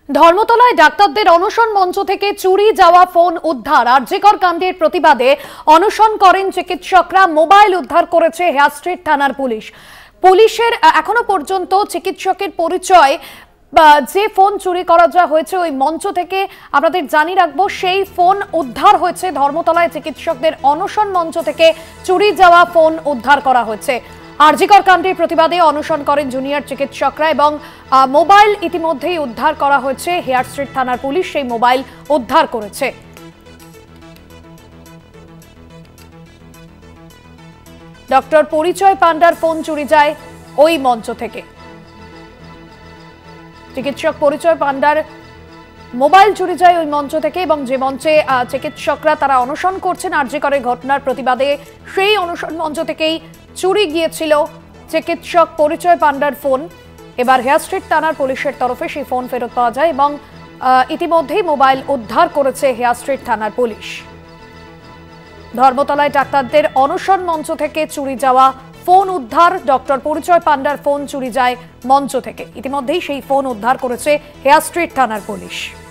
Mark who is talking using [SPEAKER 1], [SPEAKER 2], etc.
[SPEAKER 1] ধর্মতলায় ডাক্তারদের অনশন মঞ্চ থেকে চুরি যাওয়া ফোন উদ্ধার। আরজিকর কাণ্ডের প্রতিবাদে অনশন করেন চিকিৎসকরা। মোবাইল উদ্ধার করেছে হেয়ার স্ট্রিট থানার পুলিশ। পুলিশের এখনো পর্যন্ত চিকিৎসকের পরিচয় যে ফোন চুরি করা যা হয়েছে ওই মঞ্চ থেকে আপনাদের জানিয়ে রাখবো, সেই ফোন উদ্ধার হয়েছে। ধর্মতলায় চিকিৎসকদের অনশন মঞ্চ থেকে চুরি যাওয়া ফোন উদ্ধার করা হয়েছে। আরজিকর কাণ্ডের প্রতিবাদে অনশন করেন জুনিয়র চিকিৎসকরা এবং মোবাইল ইতিমধ্যেই উদ্ধার করা হয়েছে। হেয়ার স্ট্রিট থানার পুলিশ সেই মোবাইল উদ্ধার করেছে। ডক্টর পরিচয় পান্ডার ফোন চুরি যায় ওই মঞ্চ থেকে। চিকিৎসক পরিচয় পান্ডার মোবাইল চুরি যায় ওই মঞ্চ থেকে এবং যে মঞ্চে চিকিৎসকরা তারা অনশন করছেন আরজিকরের ঘটনার প্রতিবাদে, সেই অনশন মঞ্চ থেকেই চুরি গিয়েছিল চিকিৎসক পরিচয় পান্ডার ফোন। এবার হেয়ার স্ট্রিট থানার পুলিশের তরফে সেই ফোন ফেরত পাওয়া যায় এবং ইতিমধ্যেই মোবাইল উদ্ধার করেছে হেয়ার স্ট্রিট থানার পুলিশ। ধর্মতলায় ডাক্তারদের অনশন মঞ্চ থেকে চুরি যাওয়া ফোন উদ্ধার। ডক্টর পরিচয় পান্ডার ফোন চুরি যায় মঞ্চ থেকে। ইতিমধ্যেই সেই ফোন উদ্ধার করেছে হেয়ার স্ট্রিট থানার পুলিশ।